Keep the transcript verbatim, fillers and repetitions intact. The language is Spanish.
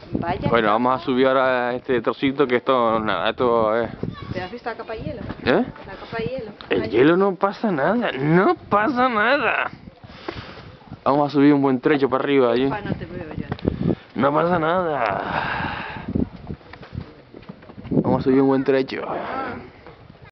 Vaya. Bueno, vamos a subir ahora este trocito que esto, nada, esto es... ¿Te has visto la capa de hielo? ¿Eh? La capa de hielo. El Ay. hielo no pasa nada, no pasa nada. Vamos a subir un buen trecho para arriba allí. Ah, no te veo ya. No pasa nada. Vamos a subir un buen trecho.